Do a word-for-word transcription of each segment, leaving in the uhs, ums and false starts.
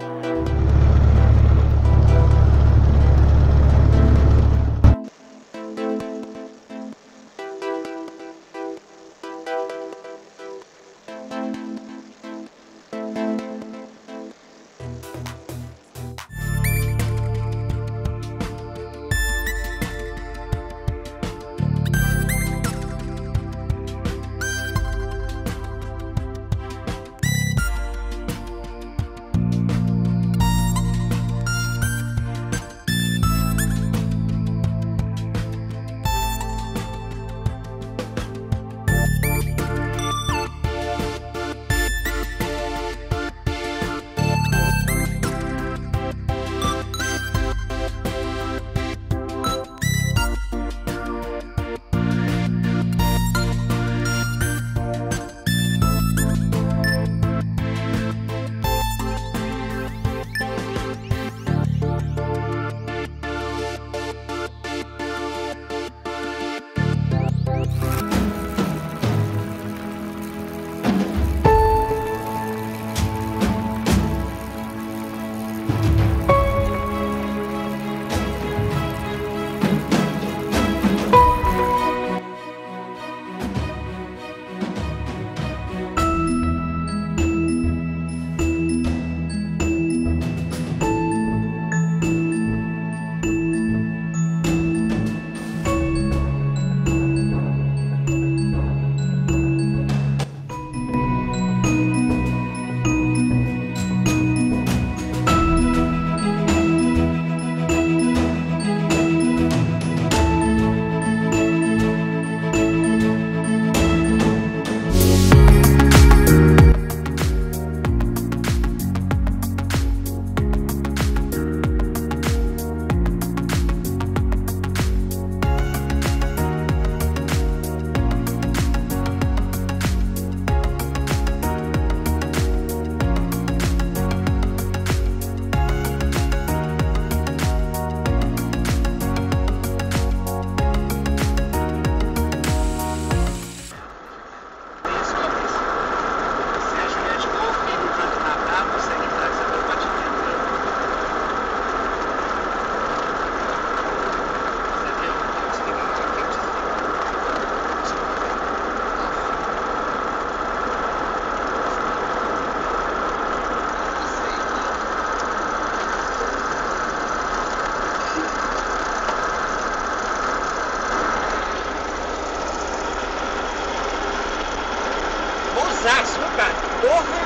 Bonsaço, viu, cara? Porra!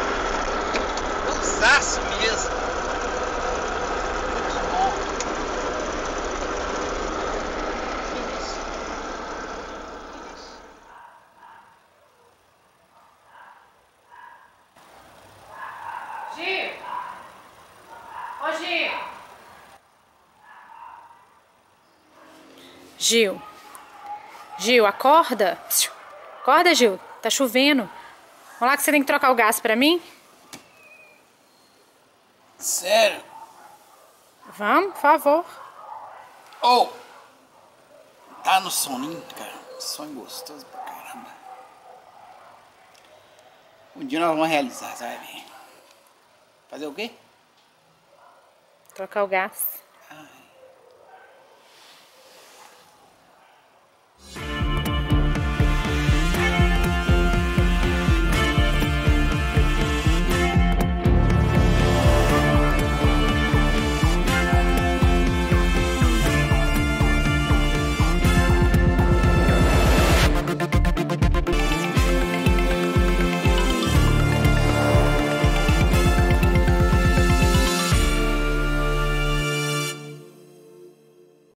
Bonsaço mesmo. Muito bom. Gil! Ô, Gil! Gil! Gil, acorda! Acorda, Gil! Tá chovendo. Vamos lá que você tem que trocar o gás pra mim? Sério? Vamos, por favor. Oh! Tá no soninho, cara. Sonho gostoso pra caramba. Um dia nós vamos realizar, sabe? Fazer o quê? Trocar o gás. Ah,